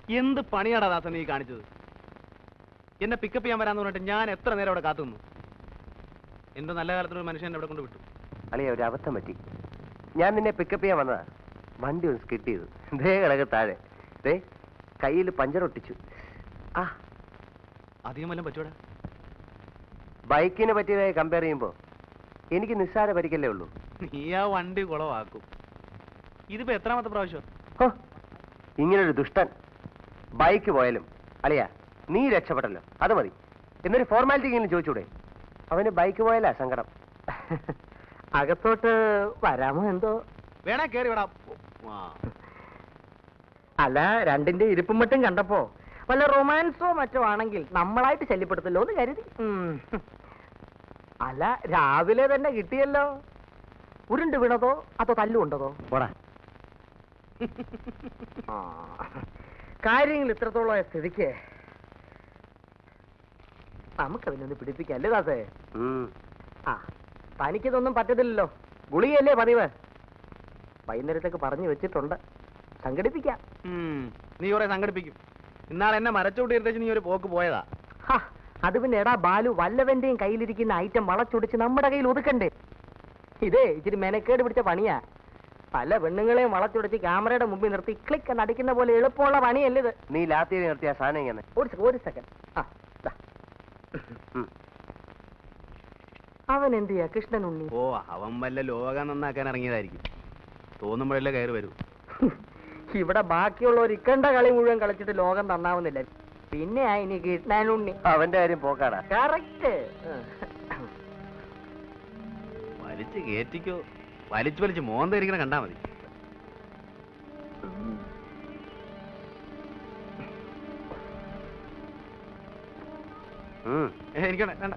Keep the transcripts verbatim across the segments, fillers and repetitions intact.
എന്ത് പണിയാടാ ദാസൻ നീ കാണിച്ചത്? എന്നെ പിക്കപ്പ് ചെയ്യാൻ വരാന്ന് പറഞ്ഞിട്ട് ഞാൻ എത്ര നേരം അവിടെ കാത്തു നിന്നു. എന്റെ നല്ല കാലത്തൊരു മനുഷ്യൻ അവിടെ കൊണ്ട് വിട്ടു. അളിയ ഒരു അബദ്ധം പറ്റി. ഞാൻ നിന്നെ പിക്കപ്പ് ചെയ്യാൻ വന്നതാ. വണ്ടി ഒന്ന് സ്കിഡ് ചെയ്തു. ദേ കിടക്ക് താഴെ. ദേ കയ്യിൽ പഞ്ചർ ഒട്ടിച്ചു. ആ അധികം വല്ലതും പറ്റൂടാ? ബൈക്കിനെ പറ്റിയതായി കമ്പയർ ചെയ്യുമ്പോ എനിക്ക് നിസ്സാര പരിക്കല്ലേ ഉള്ളൂ. നീ ആ വണ്ടി കുളവാക്കും. ഇതിപ്പോ എത്രാമത്തെ പ്രാവശ്യം? ഇങ്ങനൊരു ദുഷ്ടൻ ബൈക്ക് പോയാലും അളിയ നീ രക്ഷപ്പെട്ടല്ലോ, അത് മതി. എന്നൊരു ഫോർമാലിറ്റി എങ്കിലും ചോദിച്ചൂടെ? അവന് ബൈക്ക് പോയാലാ സങ്കടം. അകത്തോട്ട് വരാമോ എന്തോ? വേണേ കേറി വിടാം. അല്ല, രണ്ടിന്റെ ഇരിപ്പും മറ്റും കണ്ടപ്പോ വല്ല റൊമാൻസോ മറ്റോ ആണെങ്കിൽ നമ്മളായിട്ട് ശല്യപ്പെടുത്തല്ലോ എന്ന് കരുതി. അല്ല, രാവിലെ തന്നെ കിട്ടിയല്ലോ. ഉരുണ്ട് വീണതോ അതോ തല്ലുകൊണ്ടതോ? പോടാ. കാര്യങ്ങൾ ഇത്രത്തോളം സ്ഥിതിക്ക് നമുക്കതിനൊന്ന് പിടിപ്പിക്കല്ലേ ദാസേ? ആ, തനിക്കിതൊന്നും പറ്റത്തില്ലല്ലോ. ഗുളികയല്ലേ പതിവ്. വൈകുന്നേരത്തേക്ക് പറഞ്ഞു വെച്ചിട്ടുണ്ട്, സംഘടിപ്പിക്കാം. നീ കുറെ സംഘടിപ്പിക്കും. ഇന്നാളെ എന്നെ മരച്ചോട്ട് എടുത്തേച്ച് നീ ഒരു പോക്ക് പോയതാ. അത് പിന്നെ എടാ ബാലു, വല്ലവന്റെയും കയ്യിലിരിക്കുന്ന ഐറ്റം വളച്ചൊടിച്ച് നമ്മുടെ കയ്യിൽ ഒതുക്കണ്ടേ? ഇതേ ഇച്ചിരി മെനക്കേട് പിടിച്ച പണിയാ. പല പെണ്ണുങ്ങളെയും വളച്ചൊടിച്ച് ക്യാമറയുടെ മുമ്പിൽ നിർത്തി ക്ലിക്ക് എന്ന് അടിക്കുന്ന പോലെ എളുപ്പമുള്ള പണിയല്ലേ ഇത്? നീ ലാത്തി നിർത്തിയ സാധനം ഇങ്ങനെ. ഒരു സെക്കൻഡ്. ആ, അവൻ എന്ത് ചെയ്യാ കൃഷ്ണൻ ഉണ്ണി? ഓ, അവൻ വല്ല ലോകം നന്നാക്കാൻ ഇറങ്ങിയതായിരിക്കും. തോന്നുമ്പോഴല്ലേ കയറി വരൂ. ഇവിടെ ബാക്കിയുള്ളവർ ഇക്കണ്ട കളി മുഴുവൻ കളിച്ചിട്ട് ലോകം നന്നാവുന്നില്ല. പിന്നെ ഇനി കൃഷ്ണൻ ഉണ്ണി അവന്റെ കാര്യം പോക്കാടാ. കറക്റ്റ്. വലിച്ചു കേറ്റിക്കോ. വലിച്ചു വലിച്ച് മോന്തിരിക്കണ കണ്ടാ മതി. എനിക്കണ്ട വേണ്ട.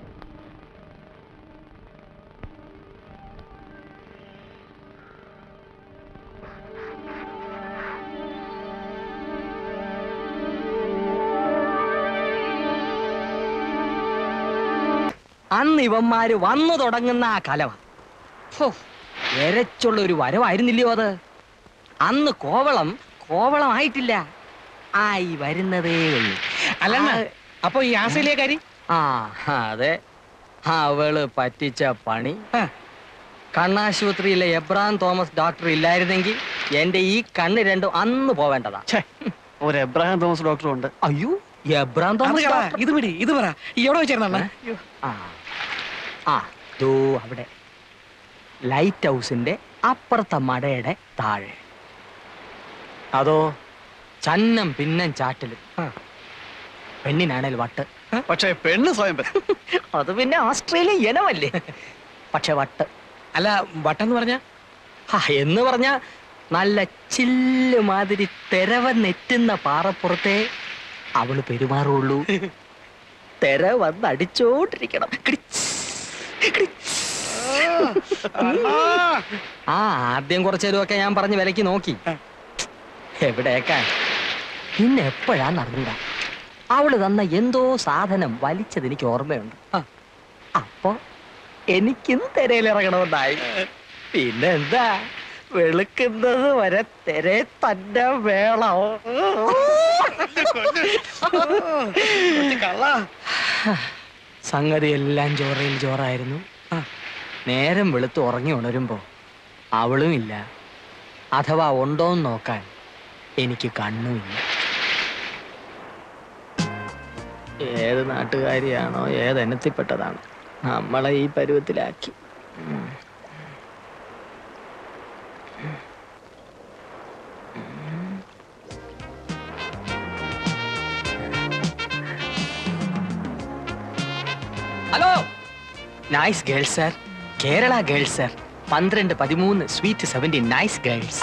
അന്ന് ഇവന്മാര് വന്നു തുടങ്ങുന്ന ആ കലവ എരച്ചുള്ള ഒരു വരവായിരുന്നില്ലയോ അത്? അന്ന് കോവളം കോവളമായിട്ടില്ല, ആയി വരുന്നതേ ഉള്ളൂ. അല്ല, അപ്പൊ ഈ ആസയിലെ കാര്യം? ആ അതെ, അവള് പറ്റിച്ച പണി. കണ്ണാശുപത്രിയിലെ എബ്രഹാം തോമസ് ഡോക്ടർ ഇല്ലായിരുന്നെങ്കിൽ എന്റെ ഈ കണ്ണ് രണ്ടും അന്ന് പോവേണ്ടതാ. ഒരു എബ്രഹാം തോമസ് ഡോക്ടർ ഉണ്ട്. അയ്യോ, എബ്രഹാം തോമസ് ഇത് പിടി, ഇത് പറ, എവിടെ വെച്ചിരുന്ന? ആ ദോ അവിടെ ലൈറ്റ് ഹൗസിന്റെ അപ്പുറത്തെ മടയുടെ താഴെ. അതോ ചന്നം പിന്നം ചാട്ടിലും. പെണ്ണിനാണേൽ വട്ട്. പക്ഷെ പെണ്ണ് സ്വയം. അത് പിന്നെ ഓസ്ട്രേലിയൻ ഇനമല്ലേ. പക്ഷെ വട്ട്. അല്ല, വട്ടെന്ന് പറഞ്ഞ എന്ന് പറഞ്ഞ നല്ല ചില്ല് മാതിരി തെരവന്നെറ്റുന്ന പാറപ്പുറത്തെ അവള് പെരുമാറുള്ളൂ. തെര വന്ന് അടിച്ചോണ്ടിരിക്കണം. ആ ആദ്യം കുറച്ചേരുമൊക്കെ ഞാൻ പറഞ്ഞ് വിലക്ക് നോക്കി. എവിടേക്കാ പിന്നെ എപ്പോഴാന്ന് അറിഞ്ഞൂടാ. അവള് തന്ന എന്തോ സാധനം വലിച്ചത് എനിക്ക് ഓർമ്മയുണ്ട്. അപ്പൊ എനിക്കും തെരയിലിറങ്ങണമെന്നായി. പിന്നെന്താ, വെളുക്കുന്നത് വരെ തെരെ തന്നെ വേണം. സംഗതി എല്ലാം ചോറയിൽ ചോറായിരുന്നു. നേരം വെളുത്ത് ഉറങ്ങി ഉണരുമ്പോ അവളും ഇല്ല, അഥവാ ഉണ്ടോന്ന് നോക്കാൻ എനിക്ക് കണ്ണുമില്ല. ഏത് നാട്ടുകാരിയാണോ ഏതെണ്ണത്തിൽപ്പെട്ടതാണ് നമ്മളെ ഈ പരുവത്തിലാക്കി. Hello, nice girls sir, Kerala girls sir, പന്ത്രണ്ട് പതിമൂന്ന് sweet seventy nice girls.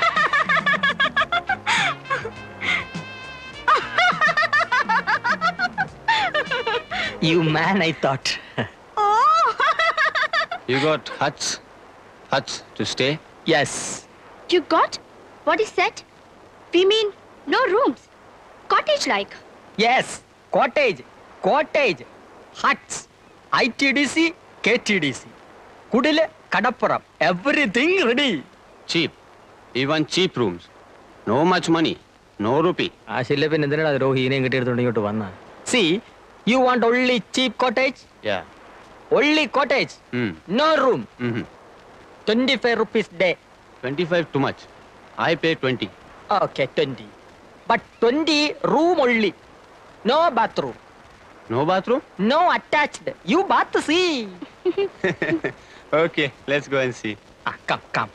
You man, I thought. Oh! You got huts? Huts to stay? Yes. You got? What is that? We mean no rooms. Cottage like? Yes. Cottage. Cottage. Huts. I T D C, K T D C. Kudile, Kadappuram. Everything ready. Cheap. Even cheap rooms. No much money. No rupee. ആശില്ല പിന്നെ എന്തിനാ രോഹിനെയും കിട്ടിയെടുത്തോണ്ട് ഇങ്ങോട്ട് വന്ന see you want only cheap cottage Yeah. Only cottage Hmm. No room Mm-hmm. Twenty five rupees day twenty-five too much. I pay twenty. Okay twenty but twenty room only no bathroom No bathroom? No attached you bath see Okay, let's go and see. Come come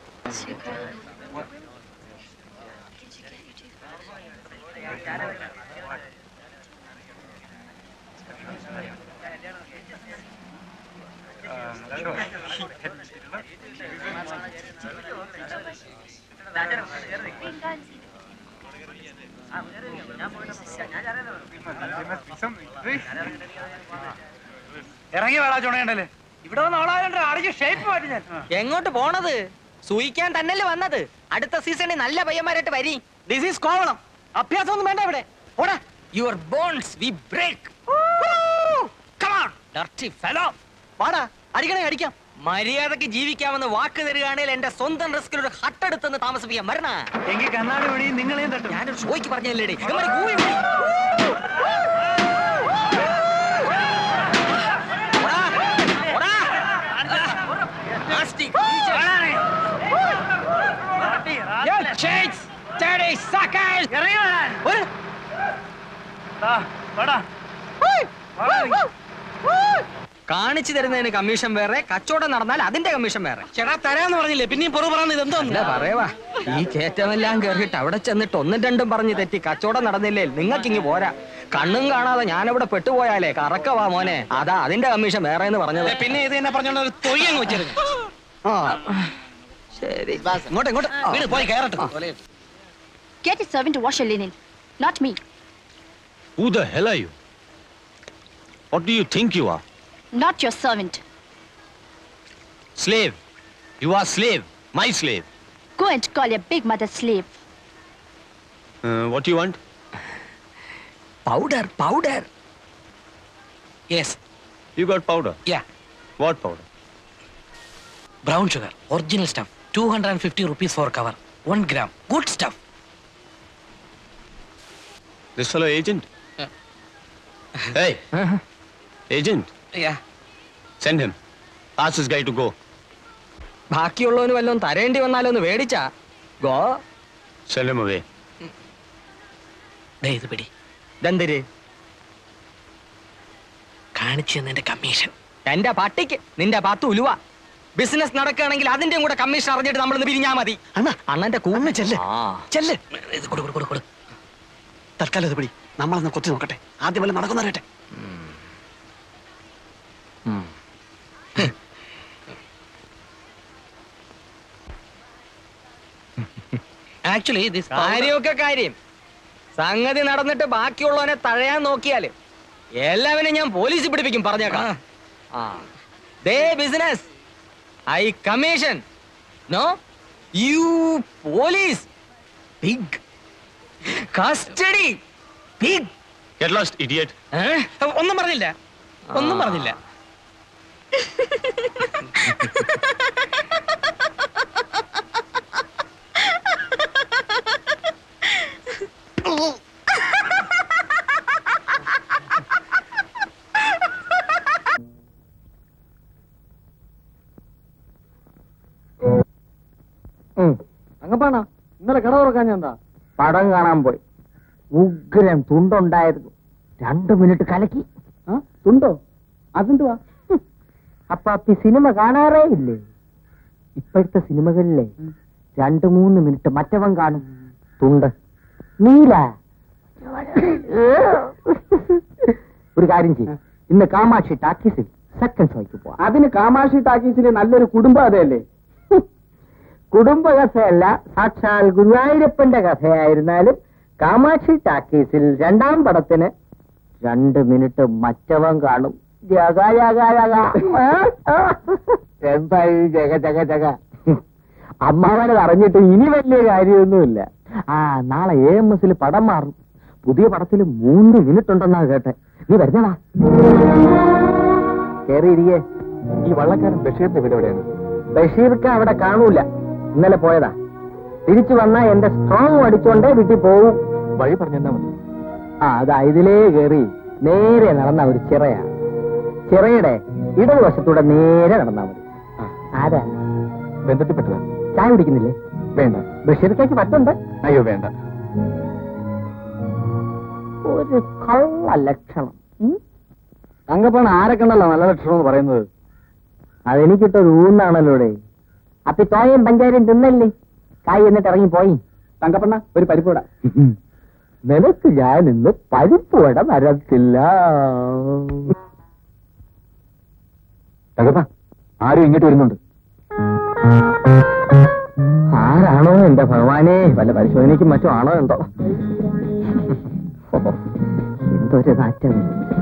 ഇറങ്ങി വേടാ ചുണയണ്ടല്ലേ ഇവിടെ വന്ന് അടിച്ച് shape മാറ്റി ഞാൻ എങ്ങോട്ട് പോണത് സൂയിക്കാൻ തന്നല്ലേ വന്നത് അടുത്ത സീസണിൽ നല്ല പയ്യന്മാരായിട്ട് വരി ദിസ് ഈസ് കോവളം അഭ്യാസം ഒന്നും വേണ്ട ഇവിടെ ഓടാ your bones we break come on dirty fellow വാടാ അടിക്കണേ അടിക്കാം മര്യാദക്ക് ജീവിക്കാമെന്ന് വാക്ക് തരികയാണെങ്കിൽ എന്റെ സ്വന്തം റിസ്കിൽ ഒരു ഹട്ടെടുത്തെന്ന് താമസിപ്പിക്കാൻ വരണ എങ്കിൽ കണ്ണാടി വഴി നിങ്ങളെയും തട്ടും ഞാനൊരു ഷോയ്ക്ക് പറഞ്ഞല്ലേടി കാണിച്ചു തരുന്നതിന് കമ്മീഷൻ വേറെ കച്ചവടം നടന്നാൽ അതിന്റെ കമ്മീഷൻ വേറെ ചേട്ടാ തരാന്ന് പറഞ്ഞില്ലേ പിന്നെയും പുറു പറയുന്നത് ഇതെന്തോ അല്ല പറയവാ ഈ കേറ്റമെല്ലാം കേറിയിട്ട് അവിടെ ചെന്നിട്ട് ഒന്നും രണ്ടും പറഞ്ഞ് തെറ്റി കച്ചവടം നടന്നില്ലേ നിങ്ങൾക്ക് ഇങ്ങ് പോരാ കണ്ണും കാണാതെ ഞാനിവിടെ പെട്ടുപോയാലേ കറക്കവാ മോനെ അതാ അതിന്റെ കമ്മീഷൻ വേറെ എന്ന് പറഞ്ഞത് പിന്നെ ഇത് തന്നെ പറഞ്ഞോണ്ട് ഒരു തൊയ്യങ്ങ് വെച്ചിരുന്നു ശരി ഇങ്ങോട്ട് ഇങ്ങോട്ട് വീട് പോയി കയറട്ടെ Get a servant to wash your linen, not me. Who the hell are you? What do you think you are? Not your servant. Slave. You are slave. My slave. Go and call your big mother slave. Uh, what do you want? Powder powder yes You got powder. Yeah What powder? Brown sugar original stuff two hundred and fifty rupees for cover one gram good stuff This fellow agent? Hey. Agent. Yeah Send him. Ask this guy to go. ബാക്കിയുള്ളവന് വല്ലതും തരേണ്ടി വന്നാലോ ഒന്ന് മേടിച്ചാ go Send him away. ദേ ഇത് പിടി ദന്തിര് കാണിച്ചു തന്നെ കമ്മീഷൻ എന്റെ പട്ടിക്ക് നിന്റെ പത്ത് ഉലുവ ബിസിനസ് നടക്കുകയാണെങ്കിൽ അതിന്റെയും കൂടെ കമ്മീഷൻ അറിഞ്ഞിട്ട് നമ്മളൊന്ന് പിരിഞ്ഞാ മതി അണ്ണാ അണ്ണന്റെ കൂന്ന് ചെല്ല് ആ ചെല്ല് ഇത് കൊടു കൊടു കൊടു കൊടു തൽക്കാലം ഇത് പിടി നമ്മളൊന്ന് കൊത്തി നോക്കട്ടെ ആദ്യം വല്ല നടക്കുന്ന അറിയട്ടെ ആക്ച്വലി ദിസ് കാര്യമൊക്കെ കാര്യം സംഗതി നടന്നിട്ട് ബാക്കിയുള്ളവനെ തഴയാൻ നോക്കിയാല് എല്ലാവരും ഞാൻ പോലീസിൽ പിടിപ്പിക്കും പറഞ്ഞേക്കാം ആ ദേ business I commission no you police big custody big Get lost, idiot. ഒന്നും പറഞ്ഞില്ല ഒന്നും പറഞ്ഞില്ല അങ്ങപ്പാണോ ഇന്നലെ കട തുറക്കാൻ ഞാൻ എന്താ പടം കാണാൻ പോയി ഉഗ്രം തുണ്ടുണ്ടായിരുന്നു രണ്ടു മിനിറ്റ് കലക്കി തുണ്ടോ അതെന്തുവാ അപ്പൊ അപ്പി സിനിമ കാണാറേ ഇല്ലേ ഇപ്പോഴത്തെ സിനിമകളിലെ രണ്ടു മൂന്ന് മിനിറ്റ് മറ്റവൻ കാണും തുണ്ട് നീല ഒരു കാര്യം ചെയ്യും ഇന്ന് കാമാക്ഷി ടാക്കീസിൽ സെക്കൻഡ് ഷോയ്ക്ക് പോവാം അതിന് കാമാക്ഷി ടാക്കീസിൽ നല്ലൊരു കുടുംബ കഥയല്ലേ കുടുംബ കഥയല്ല സാക്ഷാൽ ഗുരുവായൂരപ്പന്റെ കഥയായിരുന്നാലും കാമാക്ഷി ടാക്കീസിൽ രണ്ടാം പടത്തിന് രണ്ട് മിനിറ്റ് മറ്റവൻ കാണും ജഗ ജഗ ജഗ എന്തായി ജഗ ജഗ ജഗ അമ്മാവനത് അറിഞ്ഞിട്ട് ഇനി വലിയ കാര്യമൊന്നുമില്ല ആ നാളെ എ എം എസിൽ പടം മാറും പുതിയ പടത്തിൽ മൂന്ന് മിനിറ്റ് ഉണ്ടെന്നാ കേട്ടെ നീ വരുന്നതാ കേറിയിരിക്കേ ഈ വള്ളക്കാരൻ ബഷീറിന്റെ വീട് എവിടെയാണ് ബഷീർക്ക് അവിടെ കാണൂല ഇന്നലെ പോയതാ തിരിച്ചു വന്നാ എന്റെ സ്ട്രോങ് അടിച്ചോണ്ടേ വീട്ടിൽ പോവും വഴി പറഞ്ഞാ മതി. ആ അതാ ഇതിലേ കയറി നേരെ നടന്ന ഒരു ചിറയാ. ചിറയുടെ ഇടതുവശത്തൂടെ നേരെ നടന്നാ മതി. ആരാ? ബന്ധത്തിൽപ്പെട്ടതാ. ചായ കുടിക്കുന്നില്ലേ? വേണ്ട. ബഷീർക്കാക്ക് പറ്റുണ്ട്. അയ്യോ വേണ്ട. ഒരു കള്ള ലക്ഷണം. തങ്കപ്പണ് ആരെ കണ്ടല്ലോ നല്ല ലക്ഷണം എന്ന് പറയുന്നത്? അതെനിക്കിട്ടൊരു ഊന്നാണല്ലോടെ. അപ്പൊ തോയും പഞ്ചായത്തും തിന്നല്ലേ കായ് എന്നിട്ട് ഇറങ്ങിപ്പോയി. തങ്കപ്പണ്ണ ഒരു പരിപ്പൂട. നിനക്ക് ഞാൻ ഇന്ന് പരിപ്പുവട വരത്തില്ല. തങ്കപ്പ ആരും ഇങ്ങോട്ട് വരുന്നുണ്ട്. ആരാണോ എന്റെ ഭഗവാനെ? വല്ല പരിശോധനയ്ക്കും മറ്റോ ആണോ എന്തോ. എന്തൊരു നാറ്റം.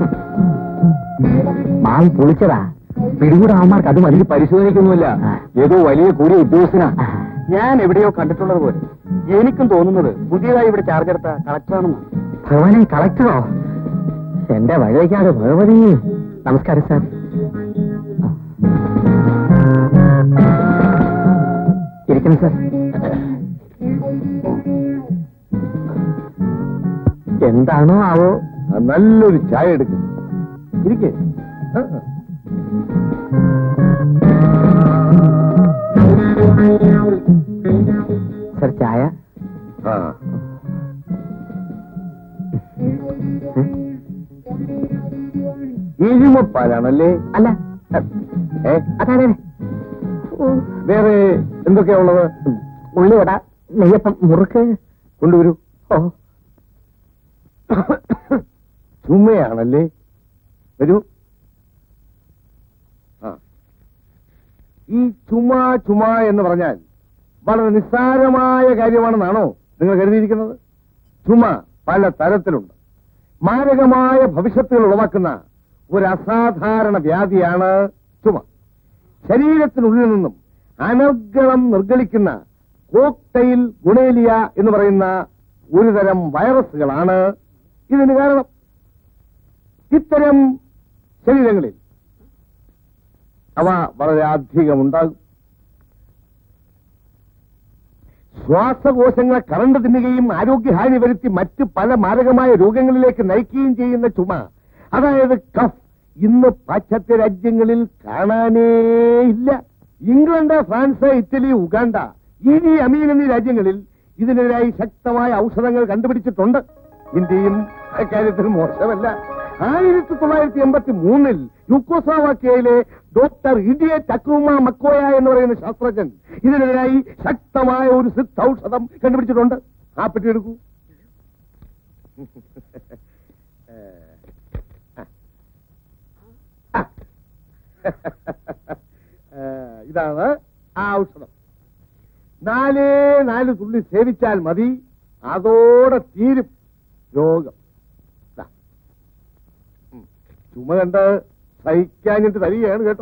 മാം പൊളിച്ചതാ. പിടികൂടാവന്മാർക്ക് അത് മതി. പരിശോധിക്കൊന്നുമില്ല. ഏതോ വലിയ കൂടിയ ഉദ്യോഗസ്ഥനാ. ഞാൻ എവിടെയോ കണ്ടിട്ടുള്ളത് പോലെ. എനിക്കും തോന്നുന്നത് പുതിയതായി ഇവിടെ ചാർജ് എടുത്ത കളക്ടറാണെന്ന്. ഭഗവാനെ, കളക്ടറോ? എന്റെ വഴിവയ്ക്കാതെ ഭഗവതി. നമസ്കാരം സാർ. ഇരിക്കണം സാർ. എന്താണോ ആവോ? നല്ലൊരു ചായ എടുക്കും. ഇരിക്കേ. സാർ ചായ. ഈഴുമപ്പാലാണല്ലേ? അല്ല, ഏ അതെ. വേറെ എന്തൊക്കെയാ ഉള്ളത്? ഉള്ളിവട, നെയ്യപ്പം, മുറുക്ക് കൊണ്ടുവരൂ. ഓ, ചുമയാണല്ലേ? വരൂ. ആ, ഈ ചുമ ചുമ എന്ന് പറഞ്ഞാൽ വളരെ നിസ്സാരമായ കാര്യമാണെന്നാണോ നിങ്ങൾ കരുതിയിരിക്കുന്നത്? ചുമ പല തരത്തിലുണ്ട്. മാരകമായ ഭവിഷ്യത്തുകൾ ഉളവാക്കുന്ന ഒരു അസാധാരണ വ്യാധിയാണ് ചുമ. ശരീരത്തിനുള്ളിൽ നിന്നും അനർഗളം നിർഗളിക്കുന്ന കോക്ടെയിൽ ഗുണേലിയ എന്ന് പറയുന്ന ഒരു തരം വൈറസുകളാണ് ഇതിന് കാരണം. ഇത്തരം ശരീരങ്ങളിൽ അവ വളരെ അധികമുണ്ടാകും. ശ്വാസകോശങ്ങളെ കറണ്ട് തിന്നുകയും ആരോഗ്യഹാനി വരുത്തി മറ്റ് പല മാരകമായ രോഗങ്ങളിലേക്ക് നയിക്കുകയും ചെയ്യുന്ന ചുമ, അതായത് കഫ്, ഇന്ന് പാശ്ചാത്യ രാജ്യങ്ങളിൽ കാണാനേ ഇല്ല. ഇംഗ്ലണ്ട്, ഫ്രാൻസ്, ഇറ്റലി, ഉഗാണ്ട, ഇനി അമീൻ എന്നീ രാജ്യങ്ങളിൽ ഇതിനെതിരായി ശക്തമായ ഔഷധങ്ങൾ കണ്ടുപിടിച്ചിട്ടുണ്ട്. ഇന്ത്യയും അക്കാര്യത്തിൽ മോശമല്ല. ആയിരത്തി തൊള്ളായിരത്തി എൺപത്തി മൂന്നിൽ യുക്കോസ്ലോവാക്യയിലെ ഡോക്ടർ ഇഡിയ ടക്രൂമ മക്കോയ എന്ന് പറയുന്ന ശാസ്ത്രജ്ഞൻ ഇതിനെതിരായി ശക്തമായ ഒരു സിദ്ധൌഷധം കണ്ടുപിടിച്ചിട്ടുണ്ട്. ആ പെട്ടി എടുക്കൂ. ഇതാണ് ആ ഔഷധം. നാലേ നാല് തുള്ളി സേവിച്ചാൽ മതി, അതോടെ തീരും രോഗം. ചുമ കണ്ട് സഹിക്കാഞ്ഞിട്ട് തരികയാണ് കേട്ടോ.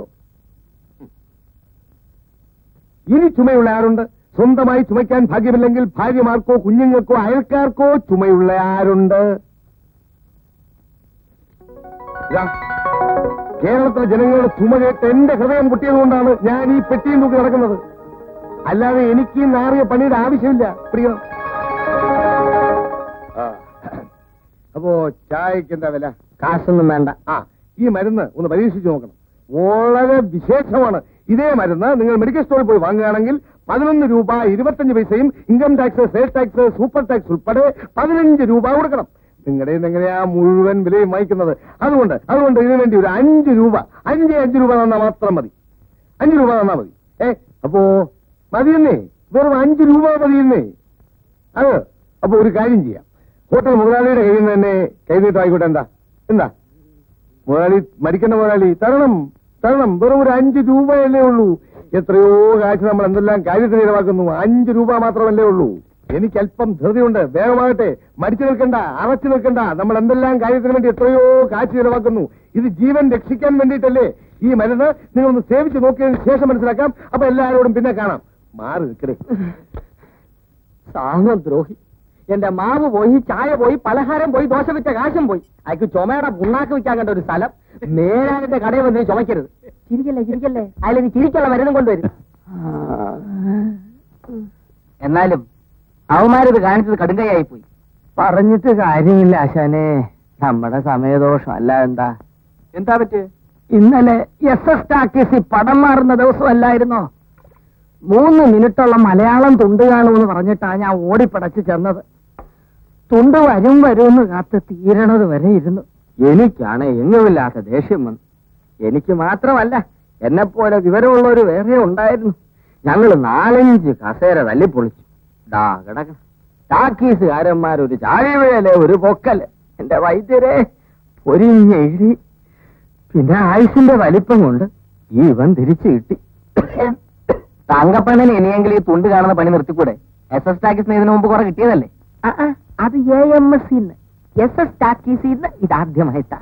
ഇനി ചുമയുള്ള ആരുണ്ട്? സ്വന്തമായി ചുമയ്ക്കാൻ ഭാഗ്യമില്ലെങ്കിൽ ഭാര്യമാർക്കോ കുഞ്ഞുങ്ങൾക്കോ അയൽക്കാർക്കോ ചുമയുള്ള ആരുണ്ട്? കേരളത്തിലെ ജനങ്ങളുടെ ചുമ കേട്ട് എന്റെ ഹൃദയം പൊട്ടിയതുകൊണ്ടാണ് ഞാൻ ഈ പെട്ടിയും തൂക്കി നടക്കുന്നത്. അല്ലാതെ എനിക്ക് ഈ നാറിയ പണിയുടെ ആവശ്യമില്ല. പ്രിയം. അപ്പോ ചായക്ക് എന്താ വില? കാശൊന്നും വേണ്ട. ആ, ഈ മരുന്ന് ഒന്ന് പരീക്ഷിച്ചു നോക്കണം. വളരെ വിശേഷമാണ്. ഇതേ മരുന്ന് നിങ്ങൾ മെഡിക്കൽ സ്റ്റോറിൽ പോയി വാങ്ങുകയാണെങ്കിൽ പതിനൊന്ന് രൂപ ഇരുപത്തഞ്ച് പൈസയും income tax, sale tax, super tax ഉൾപ്പെടെ പതിനഞ്ച് രൂപ കൊടുക്കണം. നിങ്ങളുടെ എങ്ങനെയാ മുഴുവൻ വിലയും വാങ്ങിക്കുന്നത്? അതുകൊണ്ട് അതുകൊണ്ട് ഇതിനു വേണ്ടി ഒരു അഞ്ച് രൂപ അഞ്ച് അഞ്ച് രൂപ തന്നാൽ മാത്രം മതി. അഞ്ച് രൂപ തന്നാൽ മതി. ഏ അപ്പോ മതിയെന്നേ, വെറും അഞ്ച് രൂപ മതിയെന്നേ. അത് അപ്പൊ ഒരു കാര്യം ചെയ്യാം. ഹോട്ടൽ മുതലാളിയുടെ കയ്യിൽ നിന്ന് തന്നെ കൈനീട്ടം ആയിക്കോട്ടെ. എന്താ എന്താ മുതലാളി, മരിക്കേണ്ട മുതലാളി, തരണം തരണം. വെറും ഒരു അഞ്ച് രൂപയല്ലേ ഉള്ളൂ. എത്രയോ കാശ് നമ്മൾ എന്തെല്ലാം കാര്യത്തിന് ഇടവാക്കുന്നു. അഞ്ച് രൂപ മാത്രമല്ലേ ഉള്ളൂ. എനിക്ക് അല്പം ധൃതിയുണ്ട്. വേഗമാകട്ടെ. മടിച്ചു നിൽക്കണ്ട, അറച്ചു നിൽക്കണ്ട. നമ്മൾ എന്തെല്ലാം കാര്യത്തിന് വേണ്ടി എത്രയോ കാശ് ചിലവാക്കുന്നു. ഇത് ജീവൻ രക്ഷിക്കാൻ വേണ്ടിയിട്ടല്ലേ. ഈ മരുന്ന് നിങ്ങളൊന്ന് സേവിച്ച് നോക്കിയതിന് ശേഷം മനസ്സിലാക്കാം. അപ്പൊ എല്ലാവരോടും പിന്നെ കാണാം. മാറി നിൽക്കണേ. സാമദ്രോഹി. എന്റെ മാവ് പോയി, ചായ പോയി, പലഹാരം പോയി, ദോശ വെച്ച കാശും പോയി. അയക്ക് ചുമയുടെ പുണ്ണാക്ക് വെക്കാൻ കണ്ട ഒരു സ്ഥലം. നേരാന്റെ കടയിൽ വന്ന് ചുമക്കരുത്. ചിരിക്കല്ലേ ചിരിക്കല്ലേ. അതിലേക്ക് ചിരിക്കുള്ള മരുന്നും കൊണ്ടുവരും. എന്നാലും അവന്മാരിത് കാണിച്ചത് കടുങ്കയായി പോയി. പറഞ്ഞിട്ട് കാര്യമില്ല ആശാനെ, നമ്മുടെ സമയദോഷം അല്ല. എന്താ എന്താ പറ്റി? ഇന്നലെ എസ് എസ് ടാക്കീസി പടം മാറുന്ന ദിവസമല്ലായിരുന്നോ? മൂന്ന് മിനിറ്റുള്ള മലയാളം തുണ്ട് കാണുമെന്ന് പറഞ്ഞിട്ടാ ഞാൻ ഓടിപ്പടച്ച് ചെന്നത്. തുണ്ട് വരും വരുമെന്ന് കാത്ത് തീരണത് വരെ ഇരുന്നു. എനിക്കാണ് എങ്ങുമില്ലാത്ത ദേഷ്യം വന്നു. എനിക്ക് മാത്രമല്ല, എന്നെപ്പോലെ വിവരമുള്ളവര് വേറെ ഉണ്ടായിരുന്നു. ഞങ്ങൾ നാലഞ്ച് കസേര തല്ലിപ്പൊളിച്ചു. ഡാ കിടക്ക ടാക്കീസുകാരന്മാരൊരു ചാഴിവിഴല്, ഒരു പൊക്കല്. എന്റെ വൈദ്യരെ പൊരിഞ്ഞെഴുതി. പിന്നെ ആയുസിന്റെ വലിപ്പം കൊണ്ട് ഈ ഇവൻ തിരിച്ചു കിട്ടി. തങ്കപ്പണ്ണന് ഇനിയെങ്കിലും ഈ തുണ്ട് കാണുന്ന പണി നിർത്തിക്കൂടെ? എസ് എസ് ടാക്കീസിന് ഇതിനു മുമ്പ് കുറെ കിട്ടിയതല്ലേ? അത് എ എം എസ് സിന്ന്, എസ് എസ് ടാക്കീസിന്ന് ഇതാദ്യമായിട്ടാ.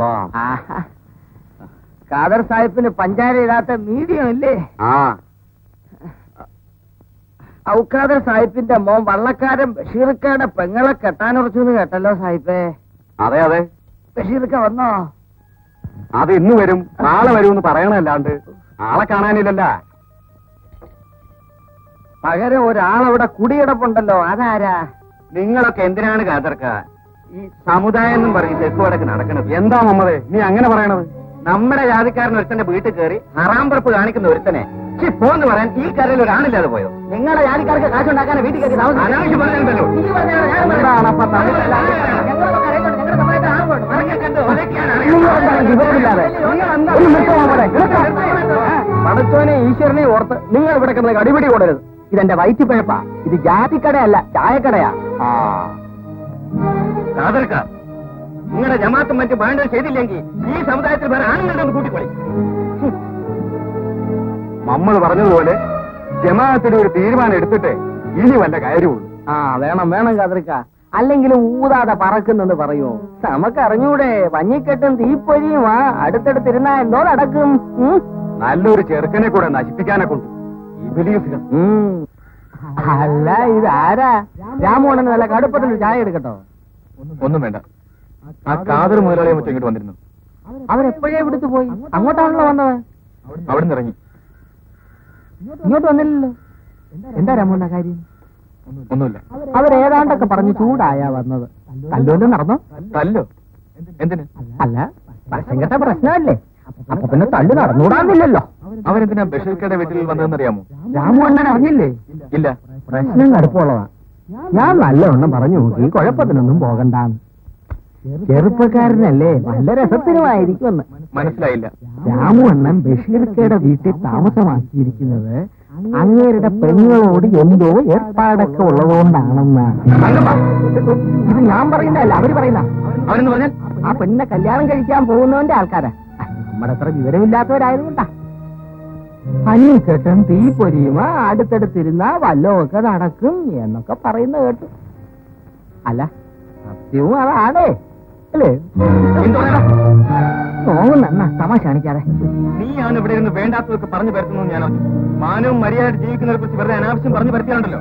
ഖാദർ സാഹിബിന് പഞ്ചാര ഇടാത്ത മീഡിയം ഇല്ലേ? ആ ഔഖാദർ സാഹിബിന്റെ മോൻ വള്ളക്കാരൻ ബഷീർക്കയുടെ പെങ്ങളെ കെട്ടാനുറച്ചു കേട്ടല്ലോ സാഹിബേ. അതെ അതെ, ബഷീർക്ക വന്നോ? അത് ഇന്ന് വരും നാളെ വരുമെന്ന് പറയണല്ലാണ്ട് ആളെ കാണാനില്ലല്ല. പകരം ഒരാളവിടെ കുടിയടപ്പുണ്ടല്ലോ, അതാരാ? നിങ്ങളൊക്കെ എന്തിനാണ് കാതർക്ക ഈ സമുദായം എന്നും പറയും തെക്ക് വടക്ക് നടക്കുന്നത്? എന്താ മമ്മതെ നീ അങ്ങനെ പറയണത്? നമ്മുടെ ജാതിക്കാരൻ ഒരുത്തന്റെ വീട്ടിൽ കയറി ഹറാംപറപ്പ് കാണിക്കുന്ന ഒരുത്തനെ പോന്ന് പറയാൻ ഈ കരയിൽ ഒരാളില്ലാതെ പോയോ? നിങ്ങളുടെ ജാതിക്കാർക്ക് കാശുണ്ടാക്കാൻ വീട്ടിൽ കയറി താമസം അനാവശ്യം പറഞ്ഞല്ലോ. പടച്ചോനെ ഈശ്വരനെ ഓർത്ത് നിങ്ങൾ ഇവിടെ കിടന്ന് അടിപിടി കൂടരുത്. ഇതെന്റെ വയറ്റിപ്പഴപ്പാ. ഇത് ജാതിക്കടയല്ല, ചായക്കടയാ. കാതർക്ക നിങ്ങളുടെ ജമാത്തും മറ്റു വേണ്ടത് ചെയ്തില്ലെങ്കിൽ ഈ സമുദായത്തിൽ വേറെ ആണുങ്ങളുടെ ഒന്ന് കൂട്ടിക്കൊള്ളി. നമ്മൾ പറഞ്ഞതുപോലെ ജമാഅത്തിന് ഒരു തീരുമാനം എടുത്തിട്ട് ഇനി വല്ല കാര്യമുള്ളൂ. ആ വേണം വേണം കാതർക്ക, അല്ലെങ്കിലും ഊതാതെ പറക്കുന്നെന്ന് പറയൂ. നമുക്ക് അറിഞ്ഞൂടെ, പഞ്ഞിക്കെട്ടും തീപ്പൊരിയുമാ അടുത്തടുത്തിരുന്നാ എന്തോ നടക്കും. നല്ലൊരു ചെറുക്കനെ കൂടെ നശിപ്പിക്കാനെ കൊണ്ട് ഇബിലീസുകൾ. അല്ല ഇതാരാ? രാമോണന് നല്ല കടുപ്പത്തിൽ ചായ എടുക്കട്ടോ? ഒന്നും വേണ്ട. ആ കാതർ മുതലാളിയെ മറ്റും ഇങ്ങോട്ട് വന്നിരുന്നു. അവരെപ്പോഴേ ഇവിടുത്തെ പോയി? അങ്ങോട്ടാണല്ലോ വന്നത്. അവിടെ നിന്ന് ഇറങ്ങി ഇങ്ങോട്ട് വന്നില്ലല്ലോ. എന്താ രാമോണ്ട കാര്യം? ഒന്നുമില്ല. അവരേതാണ്ടൊക്കെ പറഞ്ഞു ചൂടായാ വന്നത്. തല്ലുവല്ലോ നടന്നോ? തല്ലോ? എന്തിന്? അല്ല പ്രശ്നം കേട്ട പ്രശ്നമല്ലേ, അപ്പൊ പിന്നെ തല്ലു നടന്നുകൂടാന്നില്ലല്ലോ. അവരെന്തിനാ ബഷീർക്കയുടെ വീട്ടിൽ വന്നതെന്നറിയാമോ? രാമു അണ്ണൻ അറിഞ്ഞില്ലേ? ഇല്ല. പ്രശ്നം കടുപ്പമുള്ളതാ. ഞാൻ നല്ലവണ്ണം പറഞ്ഞു നോക്കി, കുഴപ്പത്തിനൊന്നും പോകണ്ടാന്ന്. ചെറുപ്പക്കാരനല്ലേ, നല്ല രസത്തിനുമായിരിക്കുമെന്ന്. മനസ്സിലായില്ല. രാമു അണ്ണൻ ബഷീർക്കയുടെ വീട്ടിൽ താമസമാക്കിയിരിക്കുന്നത് അങ്ങേരുടെ പെണ്ണുങ്ങളോട് എന്തോ ഏർപ്പാടൊക്കെ ഉള്ളതുകൊണ്ടാണെന്നാണ്. ഇത് ഞാൻ പറയുന്നതല്ല, അവര് പറയുന്ന. അവരെന്ന് പറഞ്ഞാൽ ആ പെണ്ണിനെ കല്യാണം കഴിക്കാൻ പോകുന്നവന്റെ ആൾക്കാരാ. നമ്മുടെ അത്ര വിവരമില്ലാത്തവരായതുകൊണ്ടാ. പഞ്ഞിക്കെട്ടും തീ പൊരിയുമ അടുത്തടുത്തിരുന്ന വല്ലതൊക്കെ നടക്കും എന്നൊക്കെ പറയുന്ന കേട്ടു. അല്ല സത്യവും അതാണേ അല്ലേ? നോവുന്ന തമാശ കാണിക്കാതെ. നീയാണ് ഇവിടെ ഇരുന്ന് വേണ്ടാത്തതൊക്കെ പറഞ്ഞു പരത്തുന്നു. ഞാൻ മാനവും മര്യാദ ജീവിക്കുന്നതിനെ കുറിച്ച് വെറുതെ അനാവശ്യം പറഞ്ഞു പരത്തിയാണല്ലോ.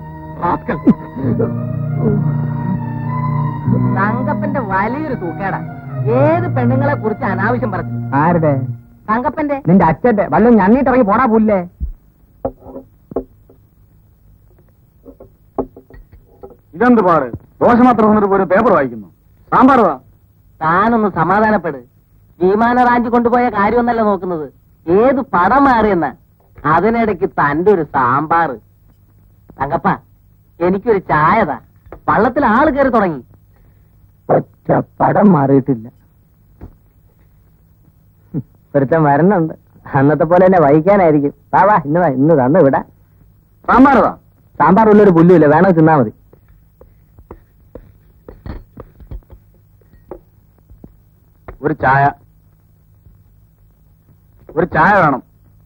തങ്കപ്പന്റെ വലിയൊരു തൂക്കേടാ. ഏത് പെണ്ണുങ്ങളെ കുറിച്ച് അനാവശ്യം പറഞ്ഞു? ആരുടെ? തങ്കപ്പന്റെ. നിന്റെ അച്ഛന്റെ. വല്ലതും ഞണ്ണിട്ടിറങ്ങി പോടാ പുല്ലേ. ഇതെന്ത് പാട്? ദോശ മാത്രം വന്നിട്ട് പോലും പേപ്പർ വായിക്കുന്നു. സാമ്പാർ വാ. താനൊന്ന് സമാധാനപ്പെട്. വിമാന റാഞ്ച് കൊണ്ടുപോയ കാര്യമൊന്നല്ല നോക്കുന്നത്, ഏത് പടം മാറിയെന്ന. അതിനിടയ്ക്ക് തന്റെ ഒരു സാമ്പാറ്. തങ്കപ്പ എനിക്കൊരു ചായതാ. വള്ളത്തിൽ ആള് കയറി തുടങ്ങി. ഒറ്റ പടം മാറിയിട്ടില്ല. ഒരുത്തൻ വരണുണ്ട്. അന്നത്തെ പോലെ തന്നെ വഹിക്കാനായിരിക്കും. വാ വാ ഇന്ന് വാ, ഇന്ന് തന്നു വിടാ. സാമ്പാർ വാ. സാമ്പാർ ഉള്ളൊരു പുല്ലുമില്ല, വേണോ തിന്നാ മതി. ഒരു ചായ. ഒരു ചായ വേണം.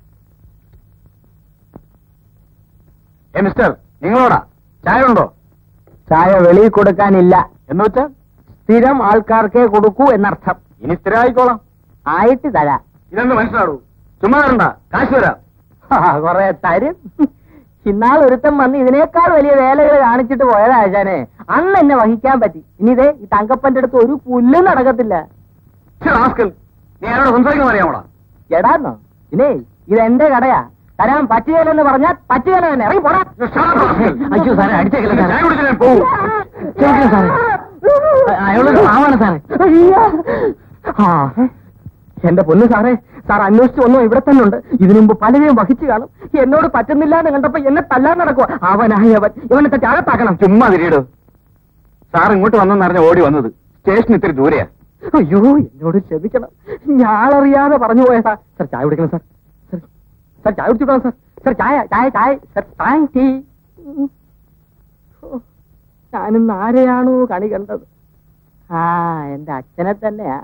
ഏ മിസ്റ്റർ, നിങ്ങളോടാ ചായ ഉണ്ടോ? ചായ വെളിയിൽ കൊടുക്കാനില്ല. എന്ന് വെച്ചാൽ സ്ഥിരം ആൾക്കാർക്കേ കൊടുക്കൂ എന്നർത്ഥം. ഇനി സ്ഥിരമായിക്കോളാം. ആയിട്ട് തരാം. ഇതെന്ത് മനസ്സിലാടൂ? ചുമ്മാ തരണ്ട, കാശ് വരാം. കൊറേ തരും. ഇന്നാൾ ഒരുത്തം വന്ന് ഇതിനേക്കാൾ വലിയ വേലകൾ കാണിച്ചിട്ട് പോയതാ ആശാനെ. അന്ന് എന്നെ വഹിക്കാൻ പറ്റി. ഇനി ഇതേ ഈ തങ്കപ്പന്റെ അടുത്ത് ഒരു പുല്ലും നടക്കത്തില്ല. നീ ആരോട് സംസാരിക്കാൻ അറിയാമോടാ? എടാന്നോ? ഇല്ലേ ഇതെന്റെ കടയാ. തരാൻ പറ്റുകയില്ലെന്ന് പറഞ്ഞാൽ പറ്റുകയില്ല തന്നെ. ഇറങ്ങി പോടാ. അയ്യോ സാറേ, അടിച്ചേക്കില്ല. സാറേ അയാളൊരു പാവാണ് സാറേ. ആ എന്റെ പൊന്നു സാറേ, സാർ അന്വേഷിച്ചു വന്നോ ഇവിടെ തന്നെ ഉണ്ട്. ഇതിനു മുമ്പ് പലരെയും വഹിച്ചു കാണും. എന്നോട് പറ്റുന്നില്ല എന്ന് കണ്ടപ്പോ എന്നെ തല്ലാൻ നടക്കുക. അവനായവൻ ഇവനെ ചാകത്താക്കണം. ചുമ്മാ തിരിയിടോ. സാർ ഇങ്ങോട്ട് വന്നെന്നറിഞ്ഞ ഓടി വന്നത്. സ്റ്റേഷൻ ഇത്തിരി ദൂരെയാ. അയ്യോ എന്നോട് ക്ഷമിക്കണം, ഞാനറിയാതെ പറഞ്ഞു പോയതാ. സാർ ചായ കുടിക്കണം സാർ. സാർ സാർ ചായ കുടിച്ചു സാർ. സാർ ചായ ചായ ചായ സാർ ചായ ടീ. ഞാനിന്ന് ആരെയാണോ കണി കണ്ടത്? ആ എന്റെ അച്ഛനെ തന്നെയാ.